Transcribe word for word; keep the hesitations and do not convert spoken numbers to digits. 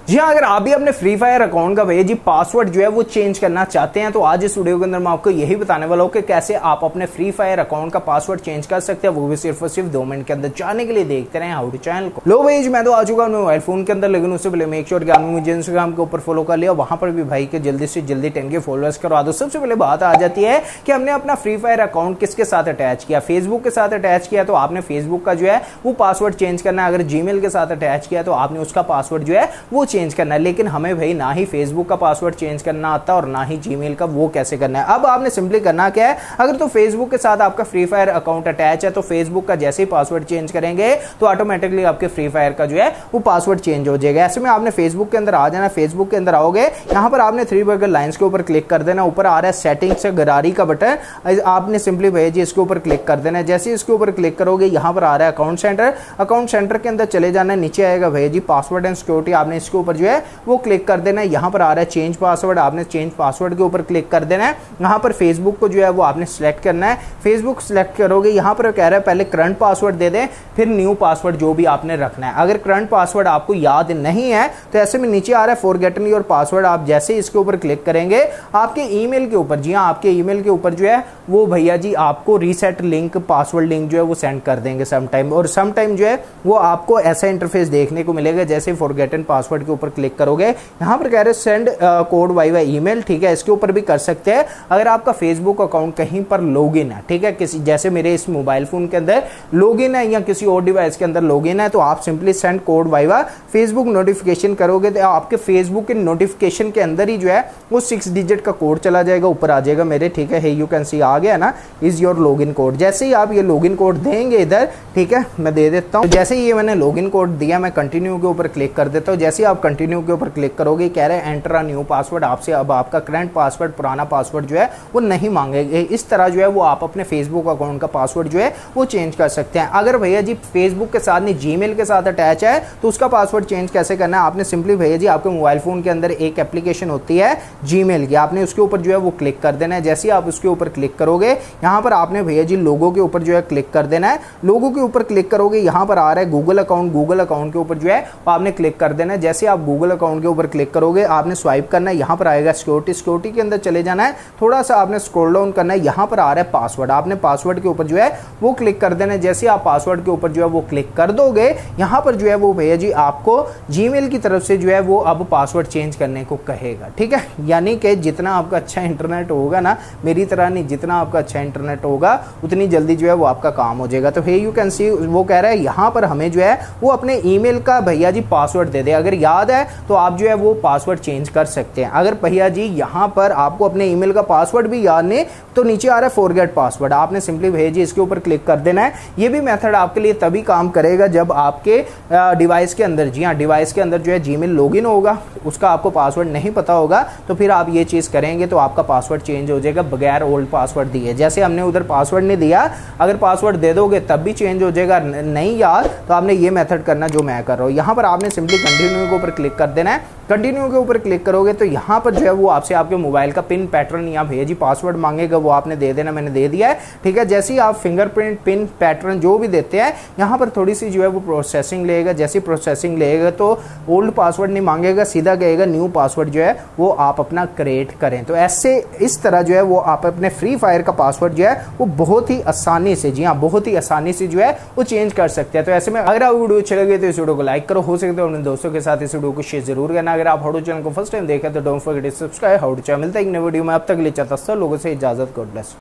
जी हाँ, अगर आप भी अपने फ्री फायर अकाउंट का भैया जी पासवर्ड जो है वो चेंज करना चाहते हैं तो आज इस वीडियो के अंदर मैं आपको यही बताने वाला हूँ कि कैसे आप अपने फ्री फायर अकाउंट का पासवर्ड चेंज कर सकते हैं, वो भी सिर्फ और सिर्फ दो मिनट के अंदर। जानने के लिए देखते रहे हाउ टू चैनल को। लो भैया जी, मैं तो आ चुका हूँ मोबाइल फोन के अंदर, लेकिन उससे पहले मेक श्योर कि आपने मुझे इंस्टाग्राम के ऊपर फॉलो कर लिया, वहां पर भी भाई के जल्दी से जल्दी टेन के फॉलोअर्स करवा दो। सबसे पहले बात आ जाती है कि हमने अपना फ्री फायर अकाउंट किसके साथ अटैच किया। फेसबुक के साथ अटैच किया तो आपने फेसबुक का जो है वो पासवर्ड चेंज करना है। अगर जीमेल के साथ अटैच किया तो आपने उसका पासवर्ड जो है वो चेंज करना है। लेकिन हमें भाई ना ही फेसबुक का पासवर्ड चेंज करना आता और ना ही जीमेल का, वो कैसे करना है। अब आपने सिंपली करना क्या है, अगर तो फेसबुक के साथ आपका फ्री फायर अकाउंट अटैच है तो फेसबुक का जैसे ही पासवर्ड चेंज करेंगे तो ऑटोमेटिकली आपके फ्री फायर का जो है वो पासवर्ड चेंज हो जाएगा। ऐसे में आपने फेसबुक के अंदर आ जाना। फेसबुक के अंदर आओगे, यहां पर आपने थ्री बर्गर लाइंस के ऊपर क्लिक कर देना। ऊपर आ रहा है सेटिंग से गरारी का बटन, आपने सिंपली भैया जी इसके ऊपर क्लिक कर देना। जैसे इसके ऊपर क्लिक करोगे, यहां पर आ रहा है अकाउंट सेंटर। अकाउंट सेंटर के अंदर चले जाना, नीचे आएगा भैया जी पासवर्ड एंड सिक्योरिटी, आपने इसके ऊपर जो है वो क्लिक कर देना। यहां पर आ रहा है चेंज पासवर्ड, आपने चेंज पासवर्ड के ऊपर क्लिक कर देना है। यहां पर फेसबुक को जो है वो आपने सिलेक्ट करना है। फेसबुक सिलेक्ट करोगे, यहां पर कह रहा है पहले करंट पासवर्ड दे दें, फिर न्यू पासवर्ड जो भी आपने रखना है। अगर करंट पासवर्ड आपको याद नहीं है तो ऐसे में नीचे आ रहा है फॉरगेटन योर पासवर्ड, आप जैसे इसके ऊपर क्लिक करेंगे आपके ईमेल के ऊपर, जी हाँ आपके ईमेल के ऊपर जो है वो भैया जी आपको रीसेट लिंक, पासवर्ड लिंक जो है वो सेंड कर देंगे सम टाइम। और सम टाइम जो है वो आपको ऐसा इंटरफेस देखने को मिलेगा। जैसे फॉरगेटन पासवर्ड के ऊपर क्लिक करोगे, यहां पर कह रहे send code via via email, ठीक है, इसके ऊपर भी कर सकते हैं। अगर आपका फेसबुक अकाउंट कहीं पर लॉगिन है, ठीक है, किसी जैसे मेरे इस मोबाइल फोन के अंदर लॉगिन है या किसी और डिवाइस के अंदर लॉगिन है, तो आप simply send code via via Facebook notification करोगे तो आपके फेसबुक के नोटिफिकेशन के अंदर ही जो है वो सिक्स डिजिट का कोड चला जाएगा, ऊपर आ जाएगा मेरे, ठीक है, यू कैन सी आ गया ना, इज योर लॉगिन कोड। जैसे ही आप ये लॉगिन कोड देंगे इधर, ठीक है, मैं दे देता हूं। जैसे ही ये मैंने लॉगिन कोड दिया, मैं कंटिन्यू के ऊपर क्लिक कर देता हूं। जैसे ही आप कंटिन्यू के ऊपर क्लिक करोगे, कह रहे हैं एंटर अ न्यू पासवर्ड, आपसे अब आपका करंट पासवर्ड, पुराना पासवर्ड जो है वो नहीं मांगेंगे। इस तरह जो है वो आप अपने फेसबुक अकाउंट का पासवर्ड जो है वो चेंज कर सकते हैं। अगर भैया जी फेसबुक के साथ नहीं जीमेल के साथ अटैच है तो उसका पासवर्ड चेंज कैसे करना है, आपने सिंपली भैया जी आपके मोबाइल फोन के अंदर एक एप्लीकेशन होती है जीमेल की, आपने उसके ऊपर जो है वो क्लिक कर देना है। जैसे ही आप उसके ऊपर क्लिक करोगे, यहां पर आपने भैया जी लोगो के ऊपर जो है क्लिक कर देना है। लोगो के ऊपर क्लिक करोगे, यहां पर आ रहा है गूगल अकाउंट, गूगल अकाउंट के ऊपर जो है वो आपने क्लिक कर देना है। जैसे आप गूगल अकाउंट के ऊपर क्लिक करोगे, आपने स्वाइप करना है, यहां पर आएगा सिक्योरिटी, सिक्योरिटी के अंदर चले जाना है, थोड़ा सा आपने स्क्रॉल डाउन करना है, यहां पर आ रहा है पासवर्ड, आपने पासवर्ड के ऊपर जो है वो क्लिक कर देना है। जैसे आप पासवर्ड के ऊपर जो है वो क्लिक कर दोगे, यहां पर जो है वो भैया जी आपको जीमेल की तरफ से जो है वो अब पासवर्ड चेंज करने को कहेगा, ठीक है। यानी कि जितना आपका अच्छा इंटरनेट होगा ना, मेरी तरह नहीं, जितना आपका अच्छा इंटरनेट होगा उतनी जल्दी जो है वो आपका काम हो जाएगा। तो हे यू कैन सी, वो कह रहा है यहां पर हमें जो है वो अपने ईमेल का भैया जी पासवर्ड दे दे। अगर याद है तो आप जो है वो पासवर्ड चेंज कर सकते हैं। अगर भैया जी यहां पर आपको अपने ईमेल का पासवर्ड भी याद नहीं तो नीचे आ रहा है फॉरगेट पासवर्ड, आपने सिंपली भैया जी इसके ऊपर क्लिक कर देना है। ये भी मेथड आपके लिए तभी काम करेगा जब आपके डिवाइस के अंदर, जी हाँ डिवाइस के अंदर जो है जीमेल लॉगिन होगा, उसका आपको पासवर्ड नहीं पता होगा, तो फिर आप ये चीज करेंगे तो आपका पासवर्ड चेंज हो जाएगा बगैर ओल्ड पासवर्ड दिए। जैसे हमने उधर पासवर्ड नहीं दिया, अगर पासवर्ड दे दोगे तब भी चेंज हो जाएगा। नहीं याद तो आपने ये मेथड करना जो मैं कर रहा हूँ। यहाँ पर आपने सिंपली कंटिन्यू के ऊपर क्लिक कर देना है। कंटिन्यू के ऊपर क्लिक करोगे तो यहाँ पर जो है वो आपसे आपके मोबाइल का पिन पैटर्न या भैया जी पासवर्ड मांगेगा, वो आपने दे देना, मैंने दे दिया है, ठीक है। जैसे ही आप फिंगरप्रिंट, पिन, पैटर्न जो भी देते हैं, यहाँ पर थोड़ी सी जो है वो प्रोसेसिंग लेगा। जैसे प्रोसेसिंग लेगा तो ओल्ड पासवर्ड नहीं मांगेगा, सीधा कहेगा न्यू पासवर्ड जो है वो आप अपना क्रिएट करें। तो ऐसे इस तरह जो है वो आप अपने फ्री फायर का पासवर्ड जो है वो बहुत ही आसानी से, जी हाँ बहुत ही आसानी से जो है वो चेंज कर सकते हैं। तो ऐसे में अगर आप वीडियो अच्छे लगे तो इस वीडियो को लाइक करो, हो सके तो अपने दोस्तों के साथ इस वीडियो को शेयर जरूर करना। अगर आप हाउ टू चैनल को फर्स्ट टाइम देखा तो don't forget to subscribe how to channel. मिलता है एक नई वीडियो में, अब तक के लिए चाहता सब लोगों से इजाजत, गॉड ब्लेस।